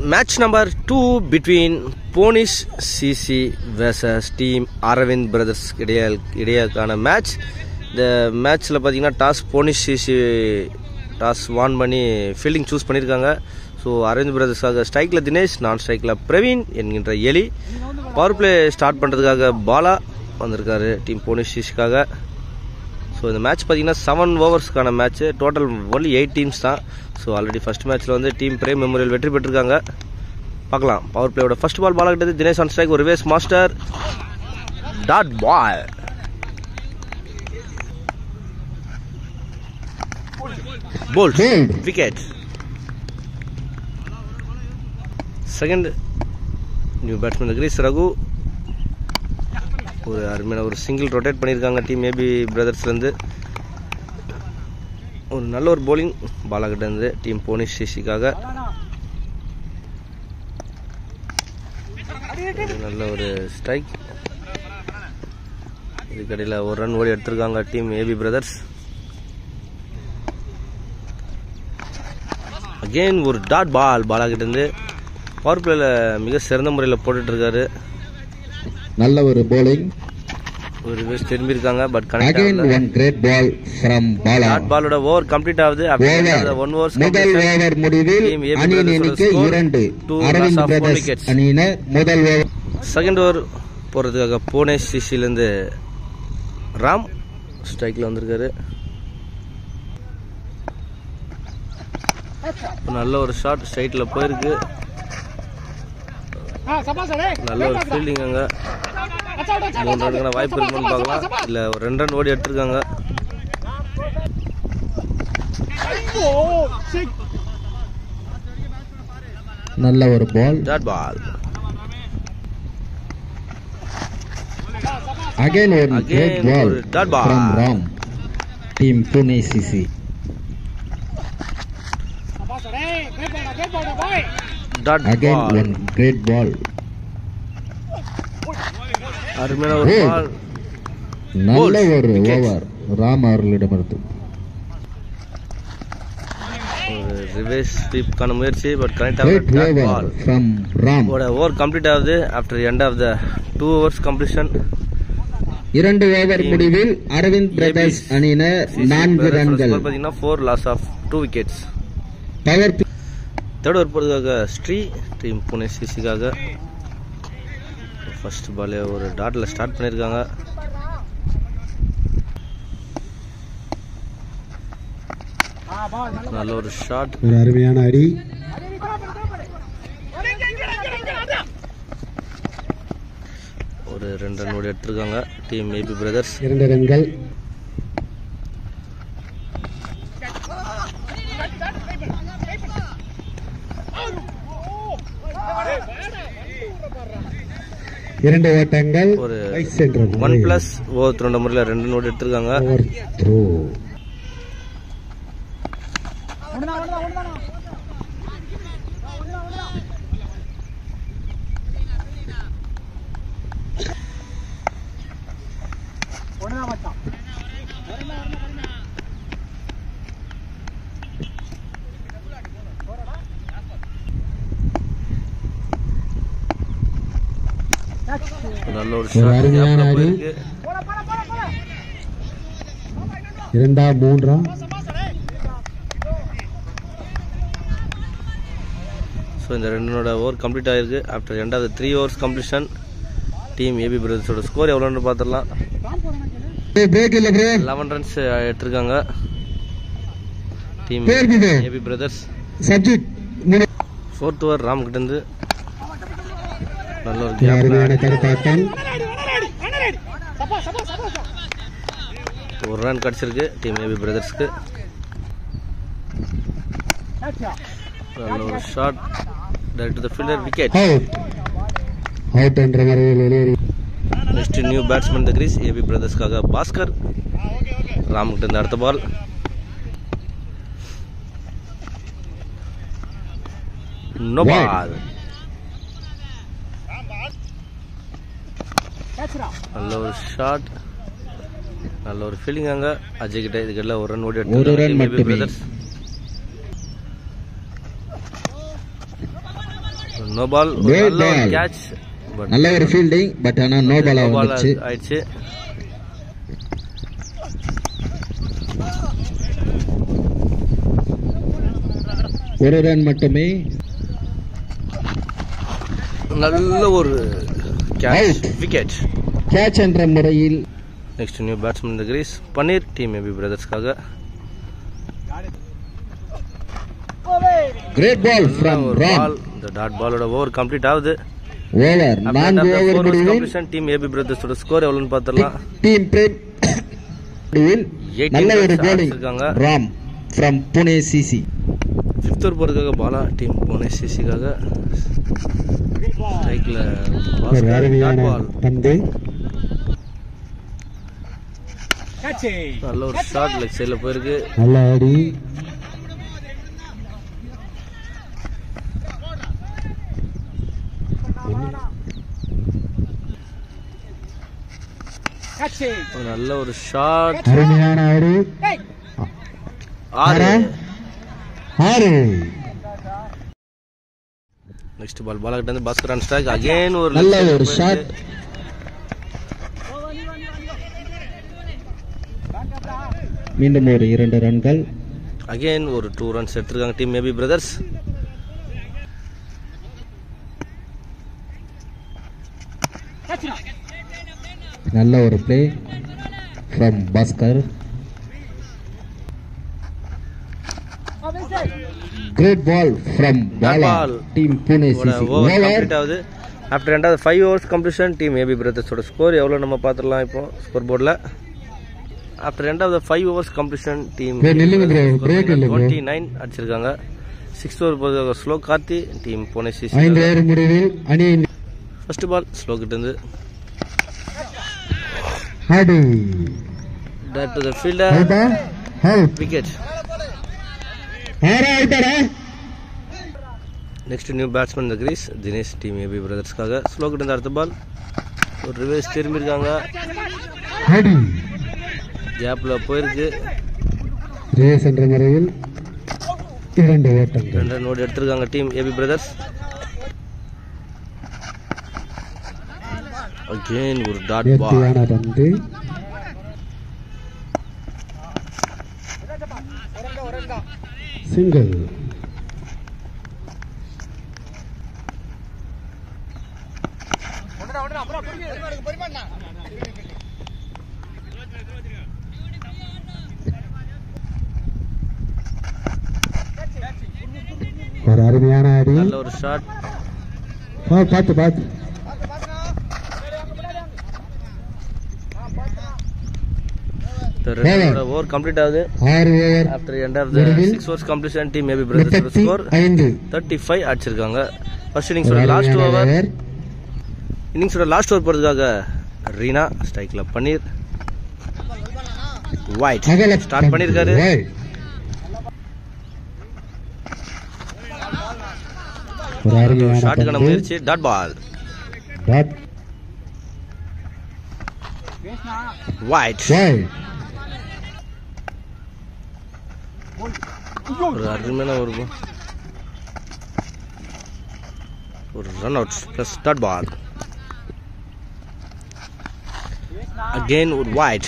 Match number 2 between Ponish CC versus team Aravind Brothers இடையேக்கான match. இந்த மேட்ச்சில் பார்த்தீங்கன்னா Ponish CC டாஸ் வான் பண்ணி ஃபீல்டிங் சூஸ் பண்ணியிருக்காங்க. ஸோ அரவிந்த் பிரதர்ஸாக ஸ்ட்ரைக்கில் தினேஷ், நான் ஸ்ட்ரைக்கில் பிரவீன் என்கின்ற எலி. பவர் பிளே ஸ்டார்ட் பண்ணுறதுக்காக பாலா வந்திருக்காரு டீம் Ponish CCக்காக. ஸோ இந்த மேட்ச் பார்த்தீங்கன்னா 7 ஓவர்ஸ்க்கான மேட்ச்சு. டோட்டல் ஒன்லி 8 டீம்ஸ் தான். ஸோ ஆல்ரெடி ஃபஸ்ட் மேட்ச்சில் வந்து டீம் பிரேம் மெமோரியல் வெற்றி பெற்றிருக்காங்க. பார்க்கலாம். பவர் பிளேயோட ஃபர்ஸ்ட் பால் கிட்டது தினேஷ் ஆன் ஸ்ட்ரைக். ஒரு reverse master dot ball. Bowled wicket. Second new batsman crease Raghu. ஒரு அருமையான ஒரு சிங்கிள் ரொட்டேட் பண்ணியிருக்காங்க டீம் ஏபி பிரதர்ஸ்லேருந்து. ஒரு நல்ல ஒரு போலிங் பாலாகிட்ட இருந்து டீம் Ponish CCக்காக. நல்ல ஒரு ஸ்ட்ரைக். இதுக்கடையில் ஒரு ரன் ஓடி எடுத்திருக்காங்க டீம் ஏபி பிரதர்ஸ். அகெயின் ஒரு டாட் பால் பாலாகிட்ட இருந்து. பவர் பிளேல மிக சிறந்த முறையில் போட்டுட்டு இருக்காரு. நல்ல ஒரு bowling. ஒரு ரிவர்ஸ் திரும்பி இருக்காங்க. But connect again one great ball from Bala. Dot பாலோட ஓவர் கம்ப்ளீட் ஆகுது. after 1 ஓவர் முதல் ஓவர் முடிவில் அணியின் எண்ணிக்கை 2. அரவிந்த் பிரதர்ஸ் அணியினர் முதல் ஓவர். செகண்ட் ஓவர் போறதுக்காக Ponish CCல இருந்து ராம் ஸ்ட்ரைக்ல வந்திருக்காரு. நல்ல ஒரு ஷாட் ஸ்ட்ரைட்ல போயிருக்கு. நல்ல ஒரு ஃபீல்டிங். அங்க 3 ரன்னுக்கான வாய்ப்பு இருக்குன்னு பார்க்கலாம். இல்ல ஒரு 2 ரன் ஓடி எடுத்திருக்காங்க. நல்ல ஒரு ball dot ball. again one great ball from Ram team Ponish CC. again one great ball. அருமையான ஒரு பால். நல்ல ஒரு ஓவர் ராம் அவர்களிடமிருந்து. ஒரு ரிவர்ஸ் ஸ்வீப்கான முயற்சி. பட் கனெக்ட் ஆகுது ball from Ram. Over complete ஆகுது after end of the 2 overs completion. 2 over முடிவில் அரவிந்த் பிரதர்ஸ் அணியினர் 4 ரன்கள். பார்த்தீங்கன்னா 4 loss of 2 wickets. Power third over போகிறதுக்காக ஸ்ரீ டீம் Ponish CCக்காக. ஃபர்ஸ்ட் பாலே ஒரு டாட்டில் ஸ்டார்ட் பண்ணியிருக்காங்க. நல்ல ஒரு ஷாட். ஒரு அருமையான அடி. ஒரு 2 ரன் ஓடி எடுத்திருக்காங்க டீம் ஏபி பிரதர்ஸ். 2 ரன்கள். இரண்டு ஓட்டங்கள். ஒரு 1+ ஓவர் த்ரோ முறையில் 2 ரன் ஓடி எடுத்திருக்காங்க. நல்ல ஒரு அருமையான அடி. 2 3. ஸோ இந்த 2 ரன்னோட ஓவர் கம்ப்ளீட் ஆகிருக்கு. After end of 3 overs completion team AB பிரதர்ஸோட ஸ்கோர் எவ்வளோன்னு பார்த்துடலாம். 11 ரன்ஸ் எடுத்திருக்காங்க team AB brothers. 4th over Ram கிட்ட இருந்து நல்ல ஒரு ஒரு ரன் கிடைச்சிருக்கு டீம் ஏபி பிரதர்ஸ்க்கு. நல்ல ஒரு shot direct to the fielder. Wicket. Out என்ற முறையில் வெளியேறி. Next new batsman the crease AB பிரதர்ஸ்க்காக பாஸ்கர். ராம் கிட்ட இருந்து அடுத்த பால். No ball. நல்ல ஒரு ஷாட். நல்ல ஒரு ஃபீலிங். அங்க அஜய் கிட்ட இதுக்கெல்லாம் 1 ரன் ஓடி எடுத்து நோ பால், நல்ல ஒரு கேட்ச், நல்ல ஒரு ஃபீல்டிங், பட் ஆனா நோ பால் ஆயிடுச்சு. ஒரு ரன் மட்டுமே. நல்ல ஒரு கேட்ச், விக்கெட், கேட்ச் என்ற முறையில். நெக்ஸ்ட் நியூ பேட்ஸ்மேன் இந்த கிரீஸ் பன்னீர், டீம் ஏபி பிரதர்ஸ்க்காக. Great ball from Ram. இந்த டாட் பாலோட ஓவர் கம்ப்ளீட் ஆகுது. ஓவர் 4 ஓவர் முடிவில் டீம் ஏபி பிரதர்ஸோட ஸ்கோர் எவ்வளவுன்னு பார்த்தறலாம். டீம் பிரேம் முடிவில் நல்ல ஒரு bowling Ram from Pune CC. 5th over போறதுக்காக பாலா டீம் புனே சிசிக்காக. ஸ்ட்ரைக்ல டாட் பால், பந்து நல்ல ஒரு ஷாட் லெக் சைடுல போயிருக்கு. நல்ல அடி. நல்ல ஒரு ஷாட், அருமையான அடி. 6. நெக்ஸ்ட் பால் பாலா கிட்ட இருந்து பாஸ்கர் ஆன் ஸ்ட்ரைக். அகைன் ஒரு நல்ல ஒரு ஷாட். மீண்டும் ஒரு 2 ரன்கள். அகைன் ஒரு 2 ரன்ஸ் எடுத்திருக்காங்க டீம் ஏபி பிரதர்ஸ். நல்ல ஒரு play from Bhaskar. Great ball from Bala, team Pune CC. Over complete ஆகுது. ஆஃப்டர் ரெண்டாவது 5 ஓவர்ஸ் கம்ப்ளீஷன் டீம் ஏபி பிரதர்ஸோட ஸ்கோர் எவ்வளவு நம்ம பார்த்துடலாம் இப்போ ஸ்கோர் போர்டில். ஆஃப்டர் ரெண்டாவது 5 ஓவர்ஸ் கம்ப்ளீஷன் டீம் 29 அடிச்சிருக்காங்க. 6th ஓவர் போகிறதுக்காக slow Karthi, team Pune CC. 5 over முடிவில் அணி. ஃபர்ஸ்ட் பால் ஸ்லோ கிட்ட இருந்து அடி. that to the fielder, wicket. Next new batsman in the crease, Dinesh, team AB brothers kaga. Slow கிட்ட இருந்து அடுத்த பால் ஒரு ரிவர்ஸ் திரும்பி இருக்காங்க. கேப்ல போயிருக்கு. ரேஸ் என்ற முறையில் 2 ஓட்டங்கள். 2 ரன் ஓடி எடுத்திருக்காங்க டீம் ஏபி பிரதர்ஸ். Again ஒரு டாட் பால். சிங்கிள். ஒரு அருமையான அடி. நல்ல ஒரு ஷாட். பார்த்து ஓவர் கம்ப்ளீட் ஆகுது. 6 over. After end of the 6 overs completion team AB brothers score 35 அடிச்சிருக்காங்க. ஃபர்ஸ்ட் இன்னிங்ஸோட லாஸ்ட் ஓவர். இன்னிங்ஸோட லாஸ்ட் ஓவர் போறதுக்காக ரீனா ஸ்ட்ரைக்ல பன்னீர் வைட் ஸ்டார்ட் பண்ணிருக்காரு. ஷாட்டுக்கான முயற்சி, டாட் பால். வைட் ஒரு அருமையான ஒரு run out plus dot ball. Again ஒரு வைட்.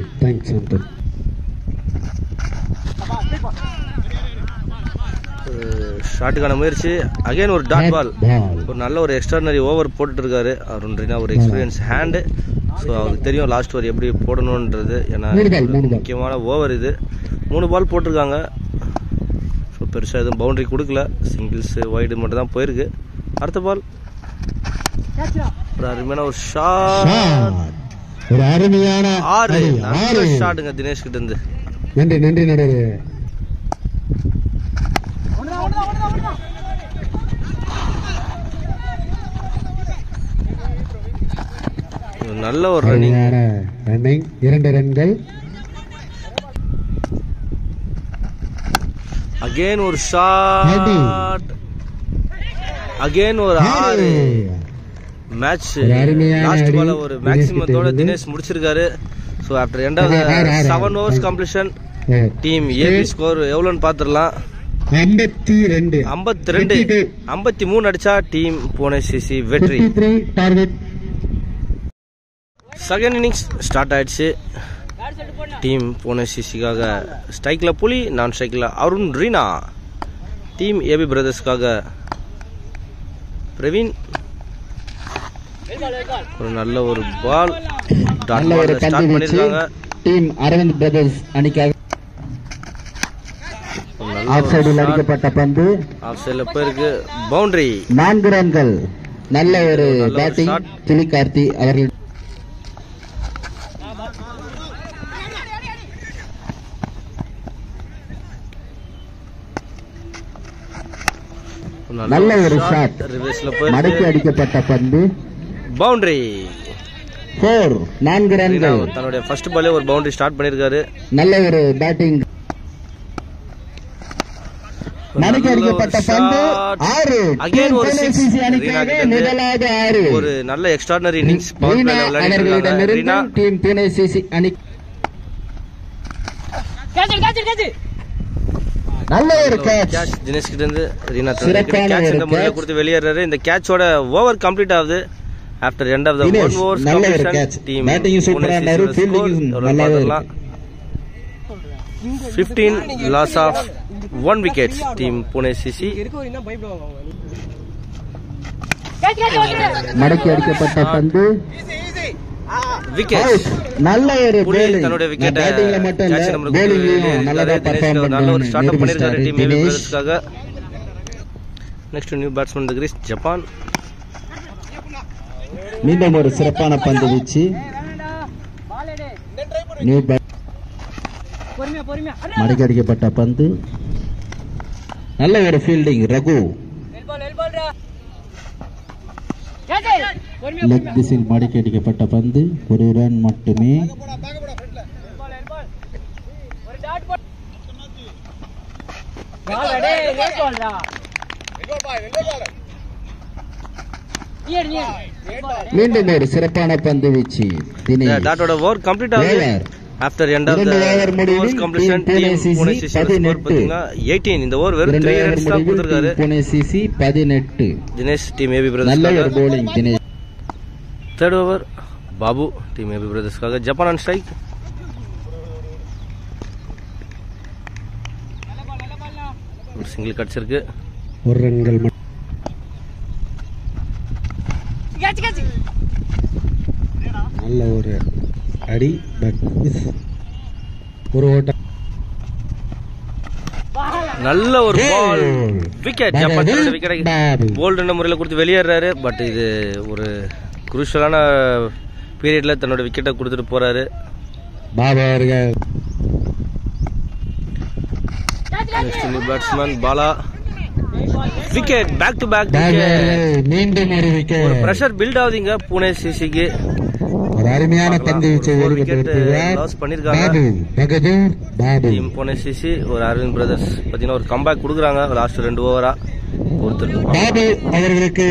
ஷாட்டுக்கான முயற்சி, அகைன் ஒரு டாட் பால். ஒரு நல்ல ஒரு எக்ஸ்ட்ரானரி ஓவர் போட்டுட்டு இருக்காரு அருண் ரீனா. ஒரு எக்ஸ்பீரியன்ஸ் ஹேண்டு. ஸோ அவருக்கு தெரியும் லாஸ்ட் ஓவர் எப்படி போடணுன்றது. ஏன்னா முக்கியமான ஓவர் இது. 3 பால் போட்டிருக்காங்க. ஸோ பெருசாக எதுவும் பவுண்டரி கொடுக்கல. சிங்கிள்ஸ் வைடு மட்டும் தான் போயிருக்கு. அடுத்த பால் ஒரு அருமையான ஒரு ஷாட். ஒரு அருமையான 6 ஷாட்டுங்க தினேஷ் கிட்ட இருந்து. நன்றி நடுவே. நல்ல ஒரு ரன்னிங். 2 ரன்கள். அகைன் ஒரு ஷாட். அகைன் ஒரு 6. மேட்ச் லாஸ்ட் பால் ஒரு மேக்ஸிமத்தோட தினேஷ் முடிச்சிருக்காரு. So after end of 7 overs completion team AB score எவ்வளோன்னு பார்த்துடலாம். 53 அடிச்சா டீம் புனே சிசி வெற்றி. செகண்ட் இன்னிங்ஸ் ஸ்டார்ட் ஆயிடுச்சு. டீம் புனே சிசிக்காக ஸ்ட்ரைக்ல புலி, நான் ஸ்ட்ரைக்ல அருண் ரீனா. டீம் ஏபி பிரதர்ஸ்க்காக பிரவீன். ஒரு நல்ல ஒரு பால் ஸ்டார்ட் பண்ணிருக்காங்க. டீம் அரவிந்த் பிரதர்ஸ் அணிக்காக ஆஃப் சைடில் அடிக்கப்பட்ட பந்து ஆஃப் சைடுல போயிருக்கு. பவுண்டரி. 4 ரன்கள். நல்ல ஒரு பேட்டிங் துளி கார்த்தி அவர்கள். நல்ல ஒரு ஷாட். மடக்கி அடிக்கப்பட்ட பந்து. பவுண்டரி. 4 ரன்கள். தன்னுடைய ஃபர்ஸ்ட் பாலே ஒரு பவுண்டரி ஸ்டார்ட் பண்ணிருக்காரு. நல்ல ஒரு பேட்டிங். மடக்கி அடிக்கப்பட்ட பந்து 6. அகைன் ஒரு 6. முதலாவது 6. ஒரு நல்ல எக்ஸ்ட்ராடினரி இன்னிங்ஸ் பவர் பிளேல விளையாடிருக்காங்க ரீனா. டீம் புனே சிசி அணி. நல்ல ஒரு கேட்ச் தினேஷ் கிட்ட இருந்து ரீனா கேட்ச் இந்த முறையில கொடுத்து வெளியேறாரு. இந்த கேட்சோட ஓவர் கம்ப்ளீட் ஆகுது. After end of the 1 over completion team batting சூப்பரா இருந்தாரு. ஃபீல்டிங் நல்லா இருக்கு. 15 loss of 1 wickets team Pune CC. மடக்கி அடிக்கப்பட்ட பந்து விக்கெட். நல்ல ஒரு பேட்டிங். தன்னுடைய விக்கெட் பேட்டிங்ல மட்டும் இல்ல, bowling-லயும் நல்லா பெர்ஃபார்ம் பண்ணாரு. நல்ல ஒரு ஸ்டார்ட் அப் பண்ணிருக்காரு டீம் ஏபி பிரதர்ஸ்க்காக. Next new batsman the crease Japan. மீண்டும் ஒரு சிறப்பான பந்து வீச்சு. நியூ மடக்கி அடிக்கப்பட்ட பந்து. நல்ல ஒரு ஃபீல்டிங் ரகு. லெக் திசையில் மடக்கி அடிக்கப்பட்ட பந்து. 1 ரன் மட்டுமே. மீண்டும் ஒரு சிறப்பான பந்து வீச்சு. டாட்டோட ஓவர் கம்ப்ளீட் ஆகுது. After end of the overs completion team Pune CC score பாத்தீங்கன்னா 18. இந்த ஓவர் வெறும் 3 ரன்ஸ் தான் கொடுத்திருக்காரு. Pune CC 18. Dinesh team AB brothers. நல்ல ஒரு bowling Dinesh. Third over Babu team AB பிரதர்ஸ்க்காக ஜப்பான் ஆன் ஸ்ட்ரைக். ஒரு சிங்கிள் கட்ஸ் இருக்கு. 1 ரன்கள். நல்ல ஒரு அடி. ஒரு ஓட்டம். நல்ல ஒரு ball. Wicket. Japan wicket bowled முறையில் கொடுத்து வெளியேறாரு. பட் இது ஒரு குரூஷியலான பீரியட்ல தன்னோட விக்கெட்டை கொடுத்துட்டு போறாரு பாபா அவர்கள். Next new batsman Bala. Wicket. Back to back மீண்டும் ஒரு விக்கெட். ஒரு பிரஷர் பில்ட் ஆகுதுங்க புனே சிசிக்கு. ஒரு அருமையான பந்து வீச்சை லாஸ் பண்ணிருக்காங்க டீம் புனே சிசி. ஒரு அரவிந்த் பிரதர்ஸ் பாத்தீங்கன்னா ஒரு கம்பேக் கொடுக்குறாங்க லாஸ்ட் 2 ஓவரா பொறுத்திருக்கு அவர்களுக்கு.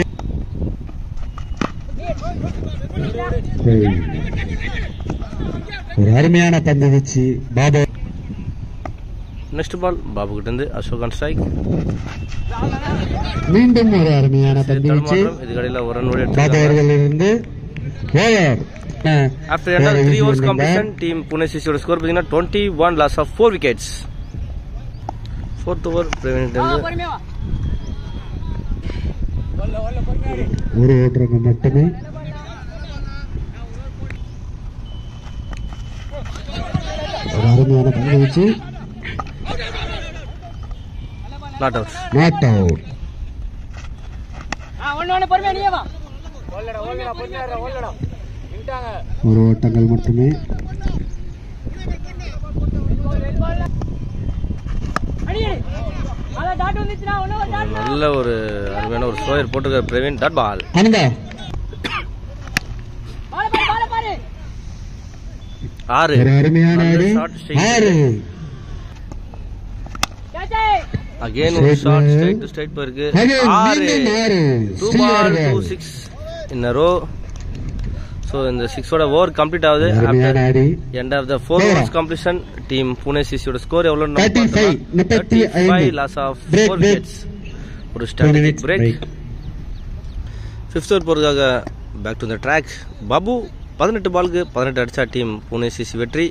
ஒரு அருமையான பந்து வீச்சு பாபு. நெக்ஸ்ட் பால் பாபு கிட்ட இருந்து அசோக் ஆன் ஸ்ட்ரைக். மீண்டும் ஒரு அருமையான பந்து வீச்சு. இதுக்கடையில ஒரு ரன் ஓடி பாபு அவர்களிலிருந்து over. After another 3 overs completion, team Pune CC ஓட ஸ்கோர் பாத்தீங்கன்னா 21 loss of 4 wickets. 4th over Praveen ஒரு ஓட்டங்க மட்டுமே. ஒரு அருமையான பந்து வீச்சு. Not out. Not out. ஒரு ஓட்டங்கள் மட்டுமே. நல்ல ஒரு அருமையான ஒரு ஸ்லோயர் போட்டுருக்காரு பிரவீன். Dot ball. ஆறு. அருமையான ஆறு. அகைன் ஒரு ஷாட் ஸ்ட்ரைட் டு ஸ்ட்ரைட் போயிருக்கு. 6. 2 ball 2 6 in a row. So இந்த 6ஓட ஓவர் கம்ப்ளீட் ஆகுது. After end of the 4 overs completion team Pune சிசியோட ஸ்கோர் எவ்வளவு? 35 லாஸ் ஆஃப் 4 விக்கெட்ஸ். ஒரு ஸ்ட்ராட்டஜிக் பிரேக். 5th ஓவர் போறதுக்காக back to the track. Babu 18 பாலுக்கு 18 அடிச்சா டீம் புனே சிசி வெற்றி.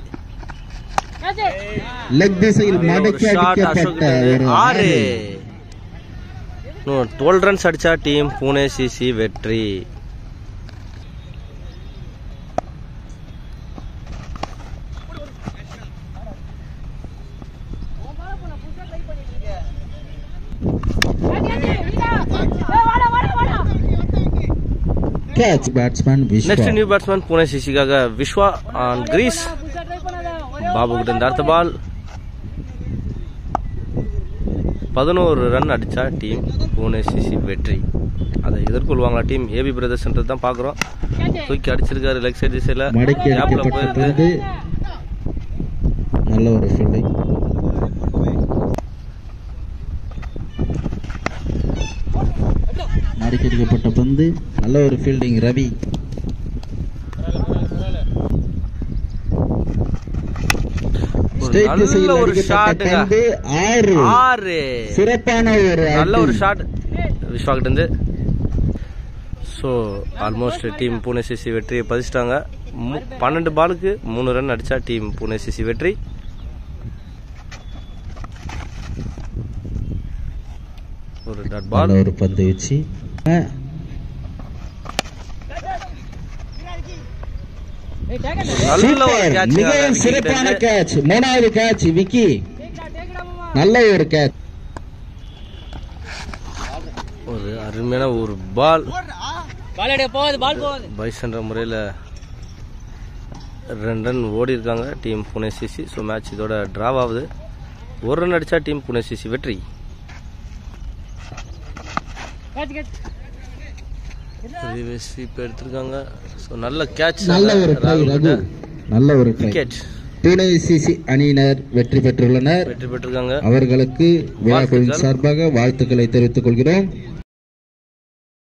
லெக் திசையில் மடக்கி அடிக்கப்பட்ட ஒரு 12 ரன்ஸ் அடிச்சா டீம் புனே சிசி வெற்றி. catch batsman Vishwa. Next new batsman Pune CC காக விஸ்வா on grease. பாபு கிட்ட இந்த அடுத்த பால் 11 ரன் அடிச்சா டீம் புனே சிசி வெற்றி. அதை எதிர்கொள்வாங்களா டீம் ஏபி பிரதர்ஸ் தான் பாக்குறோம். தூக்கி அடிச்சிருக்காரு லெக் சைடு திசையில. கேப்ல போயிருக்கு. நல்ல ஒரு ஃபீல்டிங். மடக்கியடிக்கப்பட்ட பந்து, நல்ல ஒரு ஃபீல்டிங் ரவி. நல்ல ஒரு ஷாட். 6 சிறப்பான ஒரு நல்ல ஒரு ஷாட் விஸ்வா கிட்ட இருந்து. So almost team Pune CC வெற்றியை பதிச்சிட்டாங்க. 12 பாலுக்கு 3 ரன் அடிச்சா டீம் புனே சிசி வெற்றி. ஒரு டாட் பால், ஒரு பந்து வச்சு நல்ல ஒரு கேட்ச். மிகவும் சிறப்பான கேட்ச். 3வது கேட்ச் விக்கி. நல்ல ஒரு கேட்ச். ஒரு அருமையான ஒரு பால். பைசன்ற முறையில் 2 ரன் ஓடி இருக்காங்க team Pune CC. So match இதோட டிராவ் ஆகுது. 1 ரன் அடிச்சா டீம் புனே சிசி வெற்றி. ஸ்வீப் எடுத்திருக்காங்க. ஸோ நல்ல கேட்ச். நல்ல ஒரு ட்ரை ரகு. நல்ல ஒரு விக்கெட். புனே சிசி அணியினர் வெற்றி பெற்றுள்ளனர். வெற்றி பெற்றிருக்காங்க. அவர்களுக்கு விழாக்குழுவின் சார்பாக வாழ்த்துக்களை தெரிவித்துக் கொள்கிறோம்.